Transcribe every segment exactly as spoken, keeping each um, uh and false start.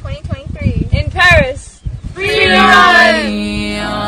twenty twenty-three. In Paris. Freedom!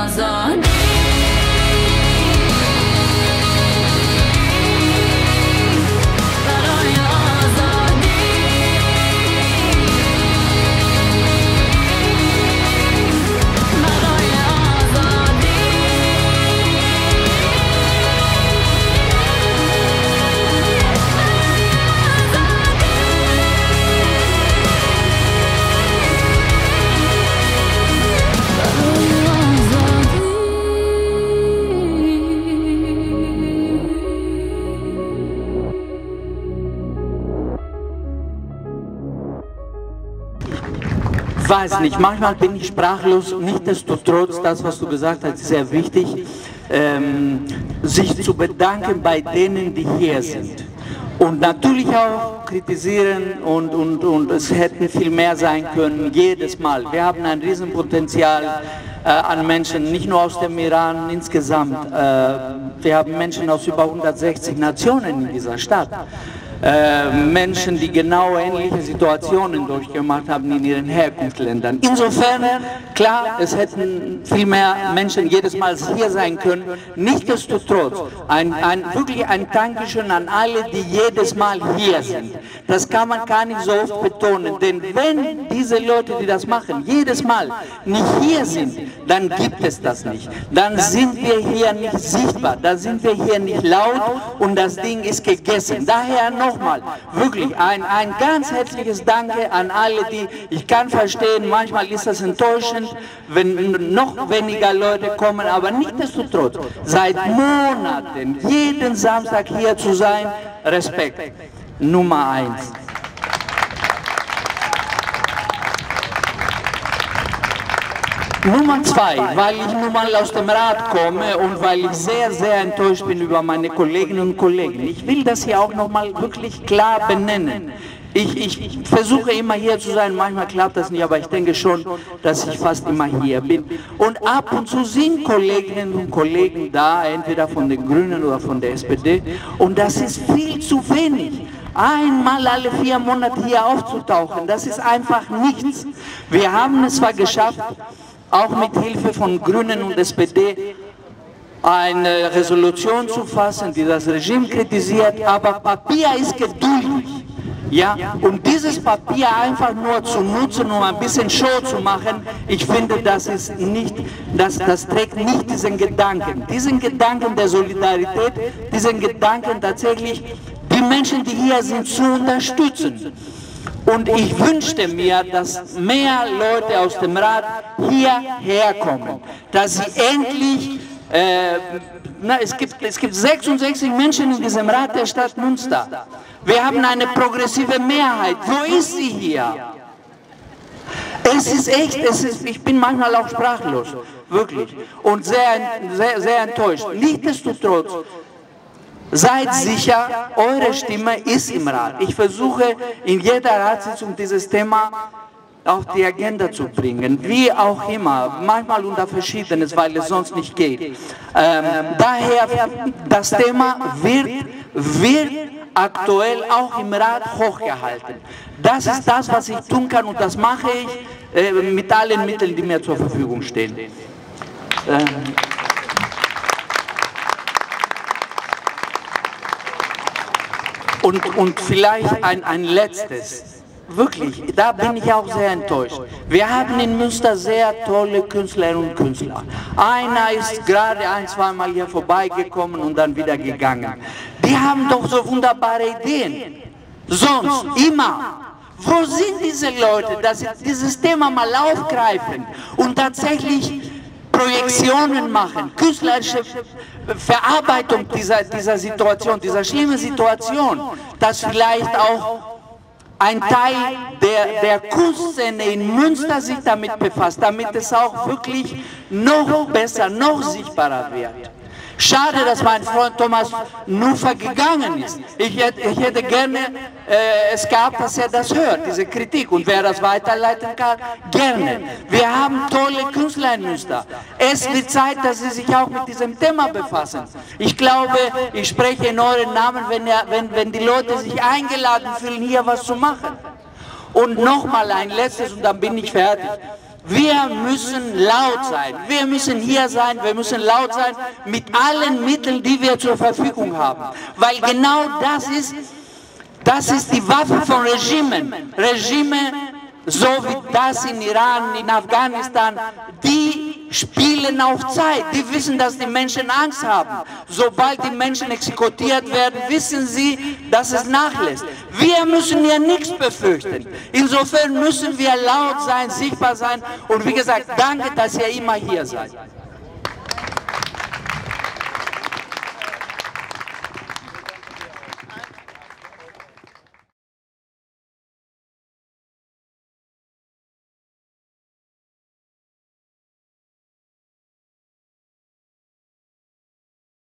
Weiß nicht, manchmal bin ich sprachlos, nichtsdestotrotz, das, was du gesagt hast, ist sehr wichtig, ähm, sich zu bedanken bei denen, die hier sind. Und natürlich auch kritisieren und, und, und es hätten viel mehr sein können, jedes Mal. Wir haben ein Riesenpotenzial äh, an Menschen, nicht nur aus dem Iran insgesamt. Äh, wir haben Menschen aus über hundertsechzig Nationen in dieser Stadt. Äh, Menschen, die genau ähnliche Situationen durchgemacht haben in ihren Herkunftsländern. Insofern, klar, es hätten viel mehr Menschen jedes Mal hier sein können. Nichtsdestotrotz, ein, ein, wirklich ein Dankeschön an alle, die jedes Mal hier sind. Das kann man gar nicht so oft betonen, denn wenn diese Leute, die das machen, jedes Mal nicht hier sind, dann gibt es das nicht. Dann sind wir hier nicht sichtbar, dann sind wir hier nicht laut und das Ding ist gegessen. Daher noch Nochmal, wirklich ein, ein ganz herzliches Danke an alle, die, ich kann verstehen, manchmal ist das enttäuschend, wenn noch weniger Leute kommen, aber nichtsdestotrotz, seit Monaten, jeden Samstag hier zu sein, Respekt, Nummer eins. Nummer zwei, weil ich nun mal aus dem Rat komme und weil ich sehr, sehr enttäuscht bin über meine Kolleginnen und Kollegen. Ich will das hier auch noch mal wirklich klar benennen. Ich, ich versuche immer hier zu sein, manchmal klappt das nicht, aber ich denke schon, dass ich fast immer hier bin. Und ab und zu sind Kolleginnen und Kollegen da, entweder von den Grünen oder von der S P D, und das ist viel zu wenig. Einmal alle vier Monate hier aufzutauchen, das ist einfach nichts. Wir haben es zwar geschafft, auch mit Hilfe von Grünen und S P D eine Resolution zu fassen, die das Regime kritisiert, aber Papier ist geduldig. Ja? Und dieses Papier einfach nur zu nutzen, um ein bisschen Show zu machen, ich finde, das, ist nicht, das, das trägt nicht diesen Gedanken, diesen Gedanken der Solidarität, diesen Gedanken tatsächlich, die Menschen, die hier sind, zu unterstützen. Und ich wünschte mir, dass mehr Leute aus dem Rat hierher kommen, dass sie endlich, äh, na, es gibt, es gibt sechsundsechzig Menschen in diesem Rat der Stadt Münster. Wir haben eine progressive Mehrheit. Wo ist sie hier? Es ist echt, es ist, ich bin manchmal auch sprachlos, wirklich, und sehr, sehr, sehr enttäuscht. Nichtsdestotrotz, seid sicher, eure Stimme ist im Rat. Ich versuche in jeder Ratssitzung dieses Thema auf die Agenda zu bringen, wie auch immer, manchmal unter Verschiedenes, weil es sonst nicht geht. Ähm, daher, das Thema wird, wird aktuell auch im Rat hochgehalten. Das ist das, was ich tun kann, und das mache ich äh, mit allen Mitteln, die mir zur Verfügung stehen. Ähm, Und, und vielleicht ein, ein letztes, wirklich, da bin ich auch sehr enttäuscht. Wir haben in Münster sehr tolle Künstlerinnen und Künstler. Einer ist gerade ein, zweimal hier vorbeigekommen und dann wieder gegangen. Die haben doch so wunderbare Ideen. Sonst, immer. Wo sind diese Leute, dass sie dieses Thema mal aufgreifen und tatsächlich Projektionen machen, künstlerische Verarbeitung dieser, dieser Situation, dieser schlimmen Situation, dass vielleicht auch ein Teil der, der Kunstszene in Münster sich damit befasst, damit es auch wirklich noch besser, noch sichtbarer wird. Schade, dass mein Freund Thomas Nufer gegangen ist. Ich hätte, ich hätte gerne äh, es gehabt, dass er das hört, diese Kritik. Und wer das weiterleiten kann, gerne. Wir haben tolle Künstler in Münster. Es wird Zeit, dass sie sich auch mit diesem Thema befassen. Ich glaube, ich spreche in euren Namen, wenn, er, wenn, wenn die Leute sich eingeladen fühlen, hier was zu machen. Und nochmal ein letztes und dann bin ich fertig. Wir müssen laut sein, wir müssen hier sein, wir müssen laut sein mit allen Mitteln, die wir zur Verfügung haben. Weil genau das ist, das ist die Waffe von Regimen. Regime, so wie das in Iran, in Afghanistan, die spielen auf Zeit. Die wissen, dass die Menschen Angst haben. Sobald die Menschen exekutiert werden, wissen sie, dass es nachlässt. Wir müssen ja nichts befürchten. Insofern müssen wir laut sein, sichtbar sein. Und wie gesagt, danke, dass ihr immer hier seid.